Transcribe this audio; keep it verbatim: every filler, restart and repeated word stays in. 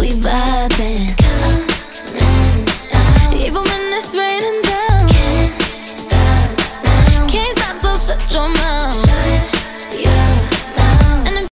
we vibing. Even when it's raining down, can't stop now. Can't stop, so shut your mouth.